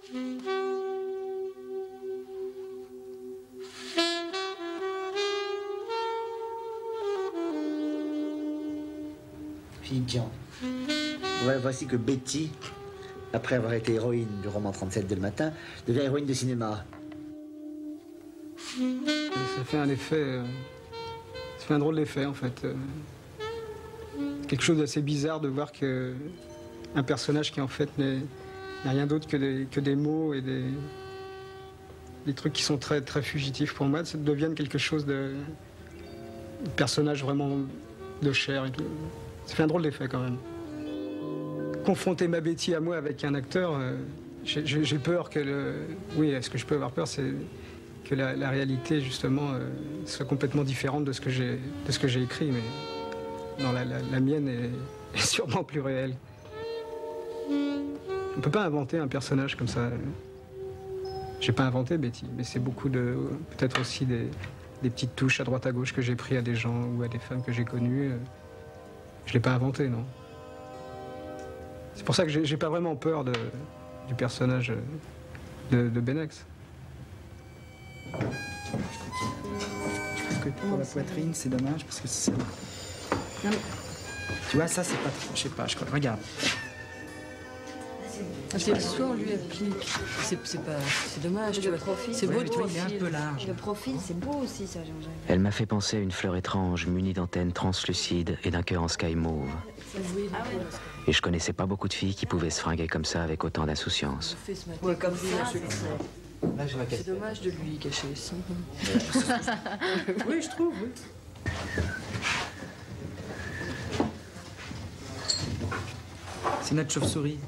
Philippe Dian. Voici que Betty, après avoir été héroïne du roman 37 dès le matin, devient héroïne de cinéma. Ça fait un effet... ça fait un drôle d'effet, en fait. Quelque chose d'assez bizarre de voir qu'un personnage qui, en fait, n'est rien d'autre que des mots et des trucs qui sont très, très fugitifs pour moi, ça devienne quelque chose de personnage vraiment de chair et tout. Ça fait un drôle d'effet, quand même. Confronter ma Betty à moi avec un acteur, j'ai peur que oui, ce que je peux avoir peur, c'est que la réalité, justement, soit complètement différente de ce que j'ai écrit, mais non, la mienne est sûrement plus réelle. On ne peut pas inventer un personnage comme ça. J'ai pas inventé Betty, mais c'est beaucoup de, peut-être aussi des petites touches à droite à gauche que j'ai pris à des gens ou à des femmes que j'ai connues. Je l'ai pas inventé, non. C'est pour ça que j'ai pas vraiment peur du personnage de Benex. Je trouve que pour la poitrine, c'est dommage parce que c'est... Tu vois, ça, c'est pas trop... Je sais pas, je crois. Regarde. C'est le soin, lui, applique. C'est dommage, tu vois. C'est beau, tu vois, il est un peu large. Le profil, c'est beau aussi, ça, Jean-Jacques. Elle m'a fait penser à une fleur étrange, munie d'antennes translucides et d'un cœur en sky mauve. Et je connaissais pas beaucoup de filles qui pouvaient se fringuer comme ça avec autant d'insouciance. Ouais, comme ça. C'est dommage de lui cacher ça. Oui, je trouve, oui. C'est notre chauve-souris.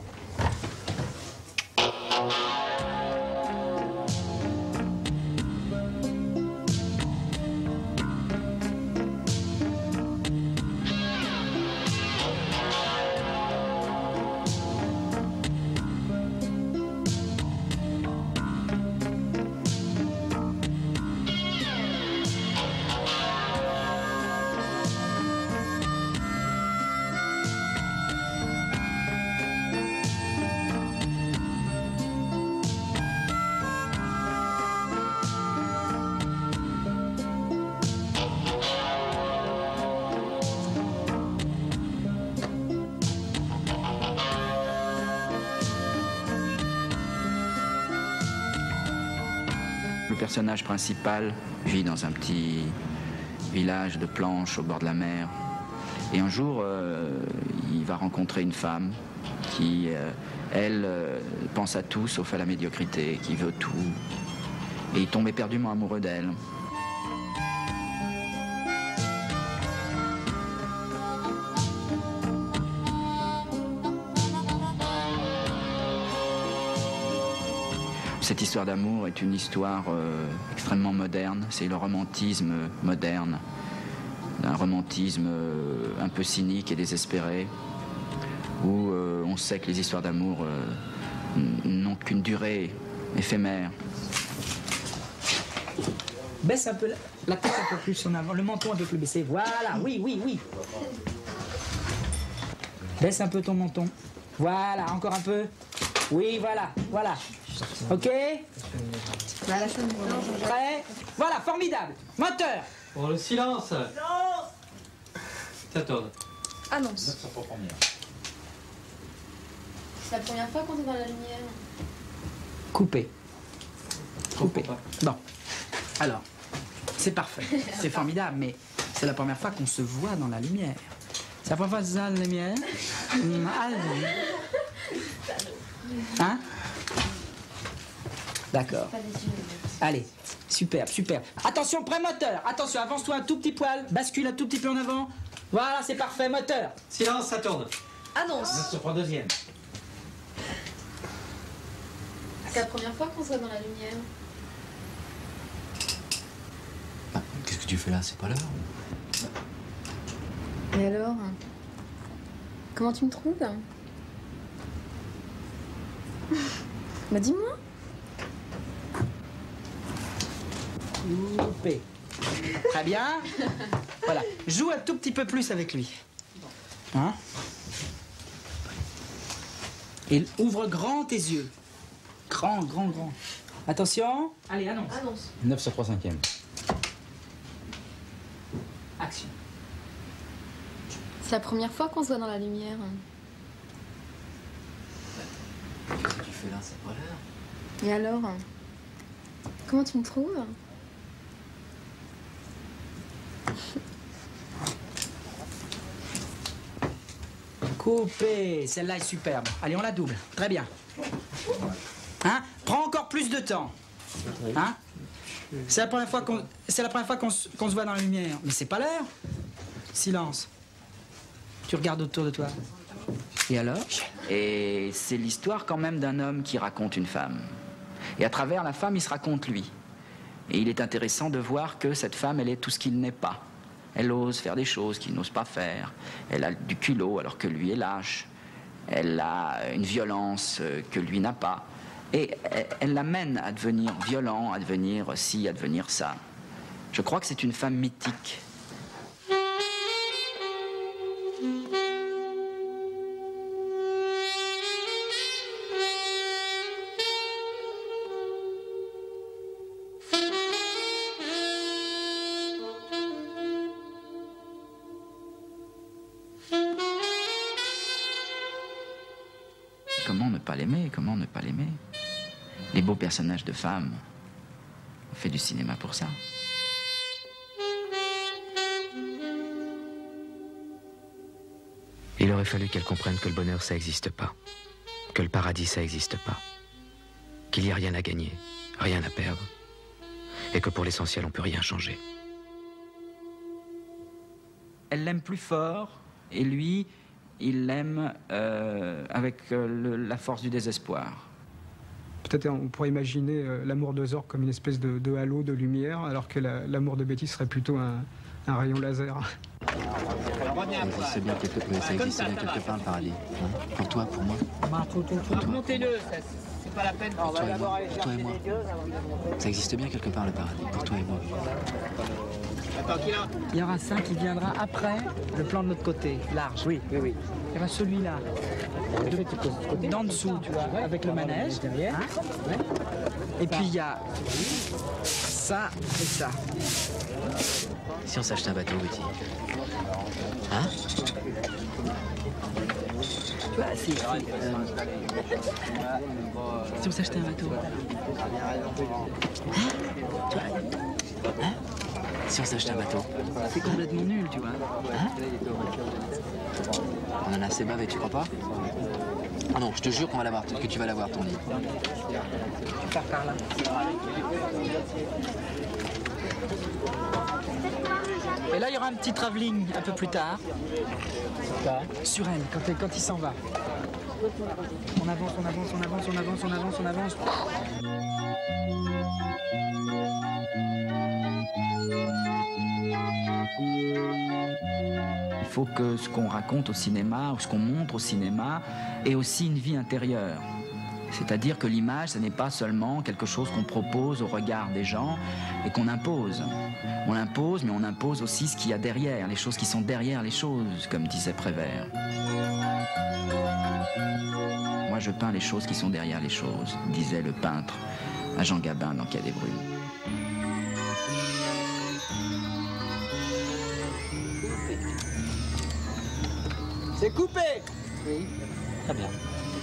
Le personnage principal vit dans un petit village de planches au bord de la mer. Et un jour, il va rencontrer une femme qui, elle, pense à tout sauf à la médiocrité, qui veut tout. Et il tombe éperdument amoureux d'elle. Cette histoire d'amour est une histoire extrêmement moderne, c'est le romantisme moderne, un romantisme un peu cynique et désespéré, où on sait que les histoires d'amour n'ont qu'une durée éphémère. Baisse un peu la tête un peu plus en avant, le menton un peu plus baissé, voilà, oui, oui, oui. Baisse un peu ton menton, voilà, encore un peu, oui, voilà, voilà. Ok. Prêt. Voilà, formidable. Moteur. Pour le silence. Non. Ça tourne. Annonce. C'est la première fois qu'on est dans la lumière. Coupé. Coupé. Bon. Alors, c'est parfait. C'est formidable, mais c'est la première fois qu'on se voit dans la lumière. C'est la première fois que c'est dans la lumière. Hein? D'accord. Allez, superbe, superbe. Attention, pré-moteur. Attention, avance-toi un tout petit poil. Bascule un tout petit peu en avant. Voilà, c'est parfait, moteur. Silence, ça tourne. Annonce. Ça se prend deuxième. C'est la première fois qu'on se voit dans la lumière. Qu'est-ce que tu fais là? C'est pas l'heure. Et alors? Comment tu me trouves? Bah dis-moi. Coupé. Très bien. Voilà. Joue un tout petit peu plus avec lui. Hein? Et ouvre grand tes yeux. Grand, grand, grand. Attention. Allez, annonce. 9 sur 3 cinquièmes. Action. C'est la première fois qu'on se voit dans la lumière. Qu'est-ce que tu fais là, c'est pas l'heure. Et alors? Comment tu me trouves? Coupé. Celle-là est superbe. Allez, on la double. Très bien. Hein? Prends encore plus de temps. Hein? C'est la première fois qu'on se voit dans la lumière. Mais c'est pas l'heure. Silence. Tu regardes autour de toi. Et alors? Et c'est l'histoire quand même d'un homme qui raconte une femme. Et à travers la femme, il se raconte lui. Et il est intéressant de voir que cette femme, elle est tout ce qu'il n'est pas. Elle ose faire des choses qu'il n'ose pas faire. Elle a du culot alors que lui est lâche. Elle a une violence que lui n'a pas. Et elle l'amène à devenir violent, à devenir ci, à devenir ça. Je crois que c'est une femme mythique. Comment ne pas l'aimer? Comment ne pas l'aimer? Les beaux personnages de femmes, on fait du cinéma pour ça. Il aurait fallu qu'elle comprenne que le bonheur, ça n'existe pas. Que le paradis, ça n'existe pas. Qu'il n'y a rien à gagner, rien à perdre. Et que pour l'essentiel, on ne peut rien changer. Elle l'aime plus fort, et lui, il l'aime avec la force du désespoir. Peut-être on pourrait imaginer l'amour de Zorg comme une espèce de halo de lumière, alors que l'amour de Betty serait plutôt un rayon laser. Ça existe bien quelque part, le paradis. Hein? Pour toi, pour moi. Montez-le, c'est pas la peine. Pour toi et moi. Ça existe bien quelque part, le paradis. Pour toi et moi. Il y aura ça qui viendra après le plan de notre côté, large. Oui, oui, oui. Il y aura celui-là, d'en dessous, tu vois, avec le manège. Hein? Ouais. Et puis il y a ça et ça. Si on s'achetait un bateau, Betty. Hein? Tu vois, si on s'achetait un bateau. Hein? Tu vois? Hein? Si on s'achetait un bateau. C'est complètement nul, tu vois. Hein? On en a assez bavé, tu crois pas? Ah non, je te jure qu'on va l'avoir, que tu vas l'avoir, ton lit. Tu pars par là. Et là, il y aura un petit travelling un peu plus tard. Sur elle, quand il s'en va. On avance, on avance, on avance, on avance, on avance, on avance. Il faut que ce qu'on raconte au cinéma, ou ce qu'on montre au cinéma, ait aussi une vie intérieure. C'est-à-dire que l'image, ce n'est pas seulement quelque chose qu'on propose au regard des gens et qu'on impose. On l'impose, mais on impose aussi ce qu'il y a derrière, les choses qui sont derrière les choses, comme disait Prévert. Moi, je peins les choses qui sont derrière les choses, disait le peintre à Jean Gabin dans Quai des Brumes. C'est coupé! Oui, très bien.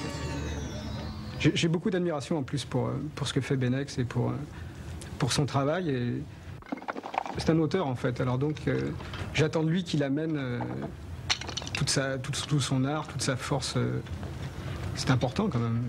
J'ai beaucoup d'admiration en plus pour ce que fait Benex et pour son travail. Et c'est un auteur en fait, alors donc j'attends de lui qu'il amène tout son art, toute sa force. C'est important quand même.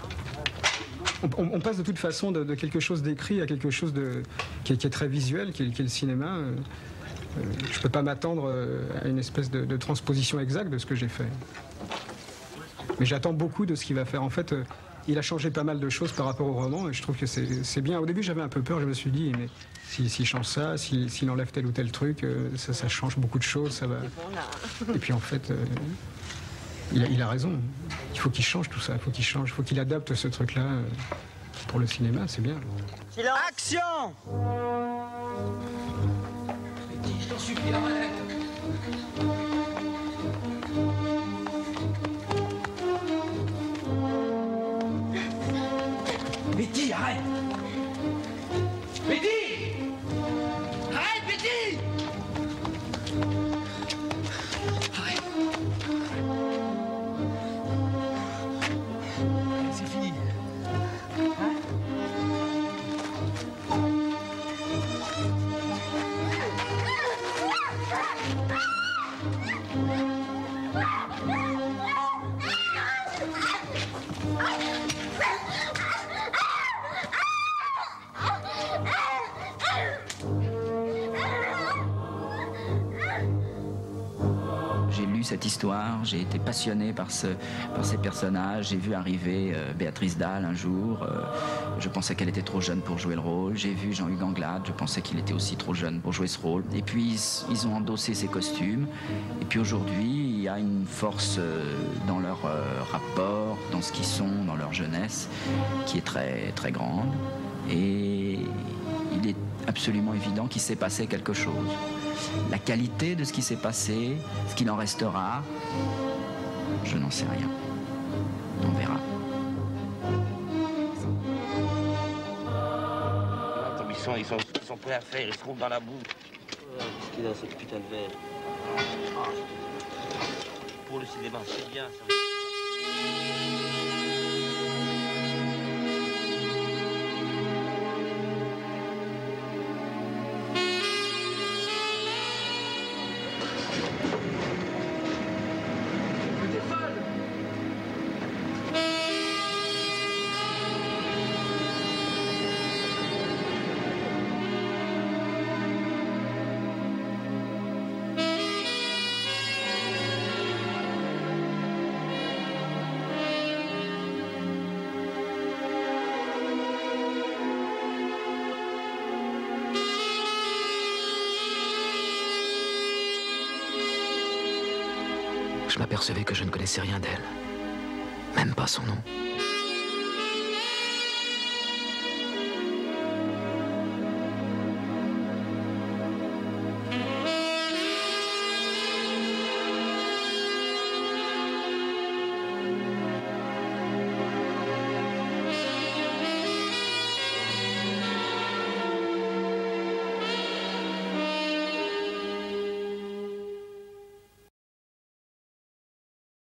On passe de toute façon de quelque chose d'écrit à quelque chose qui est très visuel, qui est le cinéma. Je ne peux pas m'attendre à une espèce de transposition exacte de ce que j'ai fait. Mais j'attends beaucoup de ce qu'il va faire. En fait, il a changé pas mal de choses par rapport au roman et je trouve que c'est bien. Au début, j'avais un peu peur. Je me suis dit, mais s'il change ça, s'il enlève tel ou tel truc, ça change beaucoup de choses. Ça va... Et puis en fait, il a raison. Il faut qu'il change tout ça. Il faut qu'il change. Il faut qu'il adapte ce truc-là pour le cinéma. C'est bien. Action! Je t'en supplie, arrête. Betty, arrête! Betty! Arrête, Betty! Arrête! C'est fini. Hein? J'ai lu cette histoire, j'ai été passionné par ces personnages. J'ai vu arriver Béatrice Dalle un jour. Je pensais qu'elle était trop jeune pour jouer le rôle. J'ai vu Jean-Hugues Anglade, je pensais qu'il était aussi trop jeune pour jouer ce rôle. Et puis ils ont endossé ces costumes. Et puis aujourd'hui, il y a une force dans leur rapport, dans ce qu'ils sont, dans leur jeunesse, qui est très, très grande. Et il est absolument évident qu'il s'est passé quelque chose. La qualité de ce qui s'est passé, ce qu'il en restera, je n'en sais rien. On verra. Comme ils sont prêts à faire, ils se trouvent dans la boue. Qu'est-ce qu'il y a dans cette putain de verre? Pour le cinéma, c'est bien ça. Je m'apercevais que je ne connaissais rien d'elle, même pas son nom.